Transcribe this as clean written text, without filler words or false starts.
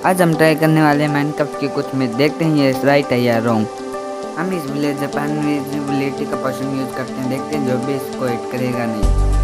आज हम ट्राई करने वाले हैं माइनक्राफ्ट के कुछ में, देखते हैं ये राइट है या रॉन्ग। हम इस विलेज जापान विजिबिलिटी का पोर्शन यूज करते हैं, देखते हैं जो भी इसको हिट करेगा नहीं।